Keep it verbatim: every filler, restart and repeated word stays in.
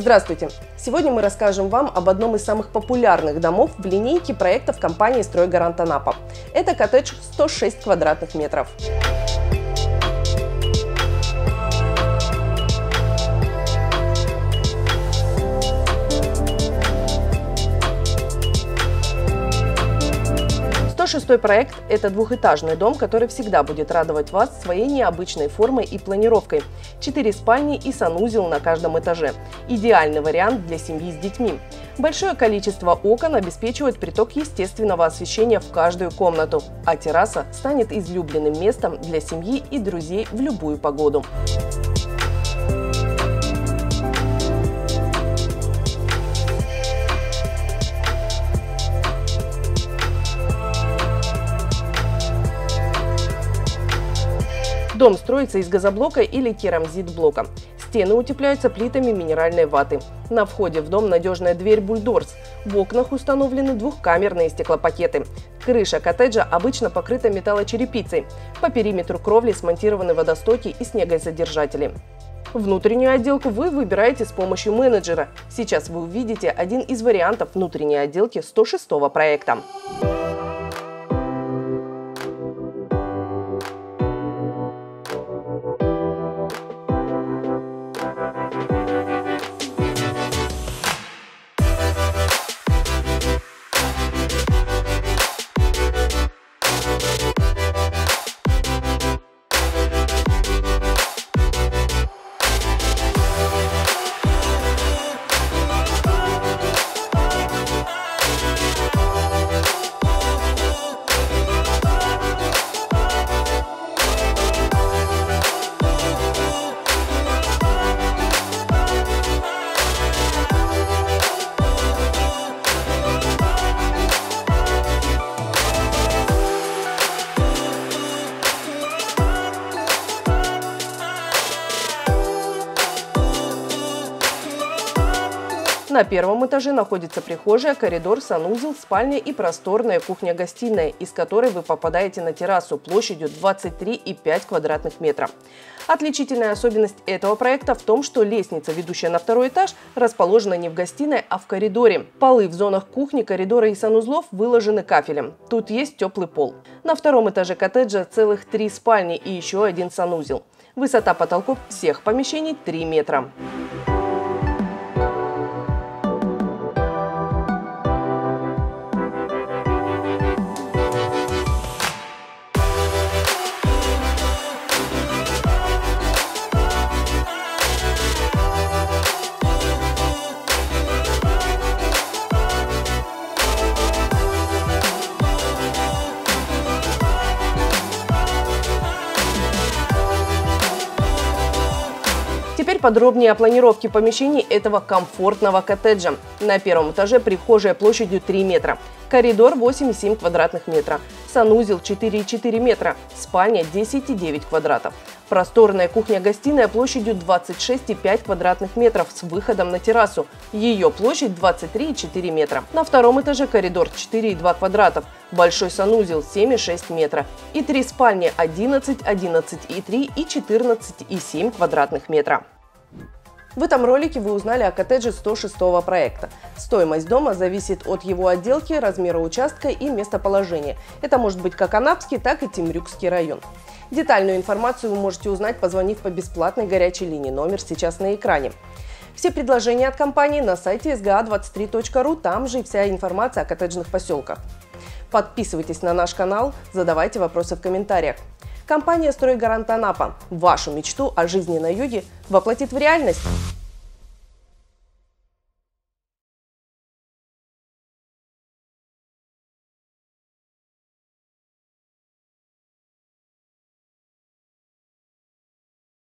Здравствуйте! Сегодня мы расскажем вам об одном из самых популярных домов в линейке проектов компании «Стройгарант Анапа». Это коттедж сто шесть квадратных метров. сто шестой проект – это двухэтажный дом, который всегда будет радовать вас своей необычной формой и планировкой. Четыре спальни и санузел на каждом этаже. Идеальный вариант для семьи с детьми. Большое количество окон обеспечивает приток естественного освещения в каждую комнату, а терраса станет излюбленным местом для семьи и друзей в любую погоду. Дом строится из газоблока или керамзит-блока. Стены утепляются плитами минеральной ваты. На входе в дом надежная дверь бульдорс. В окнах установлены двухкамерные стеклопакеты. Крыша коттеджа обычно покрыта металлочерепицей. По периметру кровли смонтированы водостоки и снегозадержатели. Внутреннюю отделку вы выбираете с помощью менеджера. Сейчас вы увидите один из вариантов внутренней отделки сто шестого проекта. На первом этаже находится прихожая, коридор, санузел, спальня и просторная кухня-гостиная, из которой вы попадаете на террасу площадью двадцать три и пять квадратных метра. Отличительная особенность этого проекта в том, что лестница, ведущая на второй этаж, расположена не в гостиной, а в коридоре. Полы в зонах кухни, коридора и санузлов выложены кафелем. Тут есть теплый пол. На втором этаже коттеджа целых три спальни и еще один санузел. Высота потолков всех помещений три метра. Теперь подробнее о планировке помещений этого комфортного коттеджа. На первом этаже прихожая площадью три метра, коридор восемь и семь квадратных метра, санузел четыре и четыре метра, спальня десять и девять квадратов. Просторная кухня-гостиная площадью двадцать шесть и пять квадратных метров с выходом на террасу. Ее площадь двадцать три и четыре метра. На втором этаже коридор четыре и два квадратов, большой санузел семь и шесть метра и три спальни одиннадцать, одиннадцать и три и четырнадцать и семь квадратных метра. В этом ролике вы узнали о коттедже сто шестого проекта. Стоимость дома зависит от его отделки, размера участка и местоположения. Это может быть как Анапский, так и Темрюкский район. Детальную информацию вы можете узнать, позвонив по бесплатной горячей линии. Номер сейчас на экране. Все предложения от компании на сайте эс гэ а двадцать три точка ру, там же и вся информация о коттеджных поселках. Подписывайтесь на наш канал, задавайте вопросы в комментариях. Компания «Стройгарант Анапа» вашу мечту о жизни на юге воплотит в реальность.